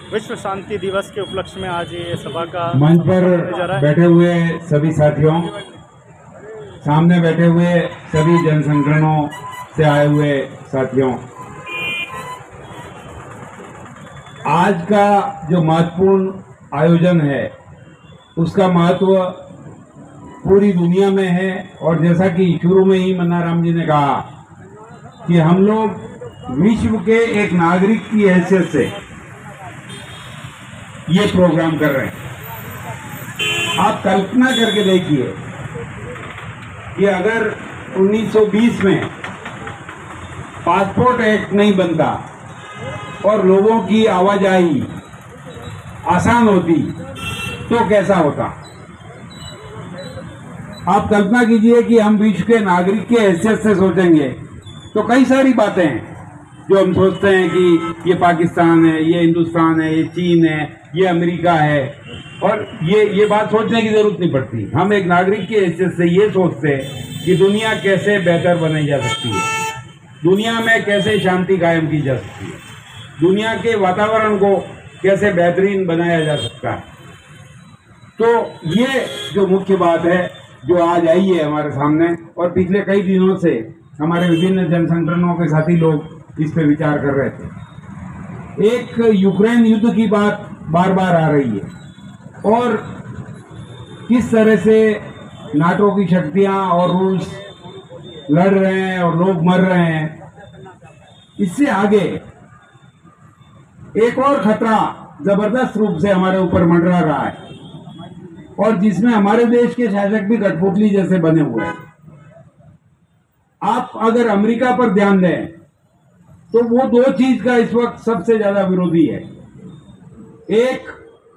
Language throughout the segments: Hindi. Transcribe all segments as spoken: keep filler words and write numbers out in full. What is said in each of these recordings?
विश्व शांति दिवस के उपलक्ष्य में आज ये सभा का मंच पर बैठे हुए सभी साथियों, सामने बैठे हुए सभी जन संगठनों से आए हुए साथियों, आज का जो महत्वपूर्ण आयोजन है उसका महत्व पूरी दुनिया में है। और जैसा कि शुरू में ही मन्नाराम जी ने कहा कि हम लोग विश्व के एक नागरिक की हैसियत से ये प्रोग्राम कर रहे हैं। आप कल्पना करके देखिए कि अगर उन्नीस सौ बीस में पासपोर्ट एक्ट नहीं बनता और लोगों की आवाजाही आसान होती तो कैसा होता। आप कल्पना कीजिए कि हम विश्व के नागरिक के हैसियत से सोचेंगे तो कई सारी बातें हैं जो हम सोचते हैं कि ये पाकिस्तान है, ये हिंदुस्तान है, ये चीन है, ये अमेरिका है, और ये ये बात सोचने की जरूरत नहीं पड़ती। हम एक नागरिक की हैसियत से ये सोचते हैं कि दुनिया कैसे बेहतर बनाई जा सकती है, दुनिया में कैसे शांति कायम की जा सकती है, दुनिया के वातावरण को कैसे बेहतरीन बनाया जा सकता है। तो ये जो मुख्य बात है जो आज आई है हमारे सामने, और पिछले कई दिनों से हमारे विभिन्न जन संगठनों के साथी लोग इस पे विचार कर रहे थे। एक यूक्रेन युद्ध की बात बार बार आ रही है और किस तरह से नाटो की शक्तियां और रूस लड़ रहे हैं और लोग मर रहे हैं। इससे आगे एक और खतरा जबरदस्त रूप से हमारे ऊपर मंडरा रहा है और जिसमें हमारे देश के शासक भी कठपुतली जैसे बने हुए हैं। आप अगर अमेरिका पर ध्यान दें तो वो दो चीज का इस वक्त सबसे ज्यादा विरोधी है। एक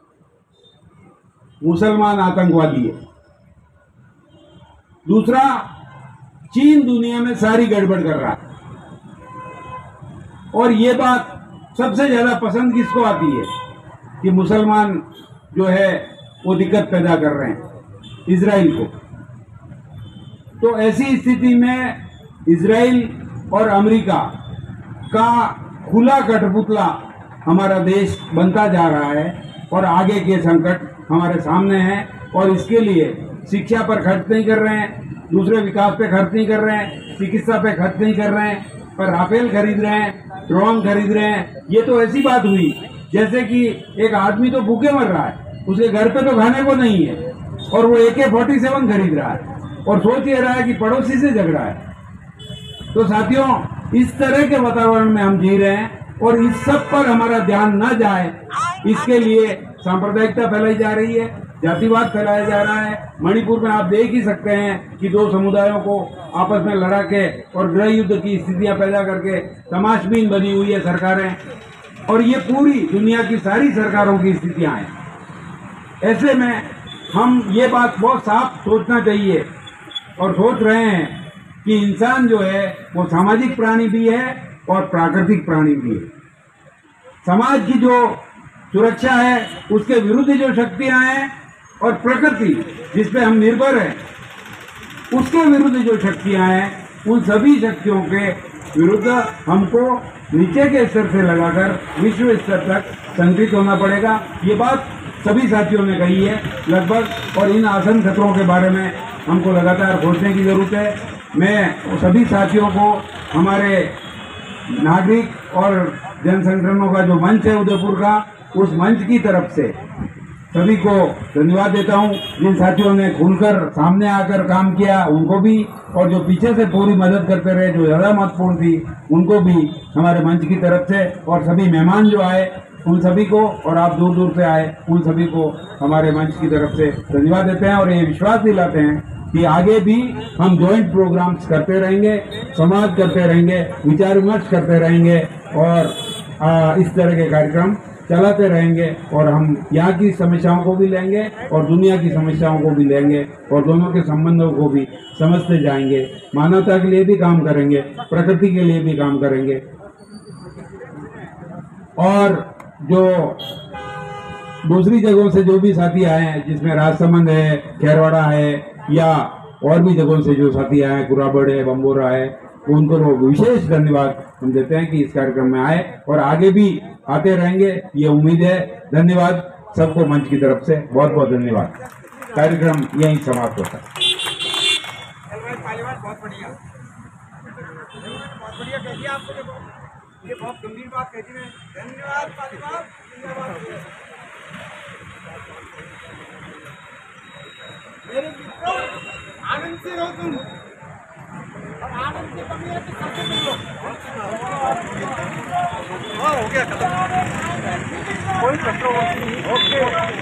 मुसलमान आतंकवादी है, दूसरा चीन दुनिया में सारी गड़बड़ कर रहा है। और ये बात सबसे ज्यादा पसंद किसको आती है कि मुसलमान जो है वो दिक्कत पैदा कर रहे हैं इजराइल को। तो ऐसी स्थिति में इजराइल और अमेरिका का खुला कठपुतला हमारा देश बनता जा रहा है और आगे के संकट हमारे सामने हैं। और इसके लिए शिक्षा पर खर्च नहीं कर रहे हैं, दूसरे विकास पे खर्च नहीं कर रहे हैं, चिकित्सा पे खर्च नहीं कर रहे हैं, पर राफेल खरीद रहे हैं, ड्रोन खरीद रहे हैं। ये तो ऐसी बात हुई जैसे कि एक आदमी तो भूखे मर रहा है, उसके घर पे तो खाने को नहीं है और वो ए के फोर्टी सेवन खरीद रहा है और सोच ये रहा है कि पड़ोसी से झगड़ा है। तो साथियों, इस तरह के वातावरण में हम जी रहे हैं और इस सब पर हमारा ध्यान न जाए, इसके लिए सांप्रदायिकता फैलाई जा रही है, जातिवाद फैलाया जा रहा है। मणिपुर में आप देख ही सकते हैं कि दो समुदायों को आपस में लड़ा के और गृह युद्ध की स्थितियां पैदा करके तमाशबीन बनी हुई है सरकारें, और ये पूरी दुनिया की सारी सरकारों की स्थितियां हैं। ऐसे में हम ये बात बहुत साफ सोचना चाहिए और सोच रहे हैं कि इंसान जो है वो सामाजिक प्राणी भी है और प्राकृतिक प्राणी भी है। समाज की जो सुरक्षा है उसके विरुद्ध जो शक्तियां हैं और प्रकृति जिस पे हम निर्भर हैं उसके विरुद्ध जो शक्तियां हैं, उन सभी शक्तियों के विरुद्ध हमको नीचे के स्तर से लगाकर विश्व स्तर तक संगठित होना पड़ेगा। ये बात सभी साथियों ने कही है लगभग, और इन आसन खतरों के बारे में हमको लगातार सोचने की जरूरत है। मैं सभी साथियों को हमारे नागरिक और जन संगठनों का जो मंच है उदयपुर का, उस मंच की तरफ से सभी को धन्यवाद देता हूं। जिन साथियों ने खुलकर सामने आकर काम किया उनको भी, और जो पीछे से पूरी मदद करते रहे जो ज़्यादा महत्वपूर्ण थी उनको भी हमारे मंच की तरफ से, और सभी मेहमान जो आए उन सभी को, और आप दूर दूर से आए उन सभी को हमारे मंच की तरफ से धन्यवाद देते हैं और ये विश्वास दिलाते हैं कि आगे भी हम जॉइंट प्रोग्राम्स करते रहेंगे, संवाद करते रहेंगे, विचार विमर्श करते रहेंगे और आ, इस तरह के कार्यक्रम चलाते रहेंगे, और हम यहाँ की समस्याओं को भी लेंगे और दुनिया की समस्याओं को भी लेंगे और दोनों के संबंधों को भी समझते जाएंगे। मानवता के लिए भी काम करेंगे, प्रकृति के लिए भी काम करेंगे। और जो दूसरी जगहों से जो भी साथी आए हैं, जिसमें राजसमंद है, खेरवाड़ा है, या और भी जगहों से जो साथी आए हैं, कुराबड़ है, बम्बोरा है, उनको विशेष धन्यवाद हम देते हैं कि इस कार्यक्रम में आए और आगे भी आते रहेंगे, ये उम्मीद है। धन्यवाद सबको मंच की तरफ से, बहुत बहुत धन्यवाद। कार्यक्रम यहीं समाप्त होता है। बहुत बढ़िया बहुत बढ़िया कह दिया आपने, ये बहुत गंभीर बात कह दी मैं। धन्यवाद पालीवाल, मेरे मित्रों, आनंद से रहो तुम, और आनंद की कमी है तो सबसे मिलो। हाँ हो गया खत्म, कोई कंट्रोवर्सी नहीं। ओके।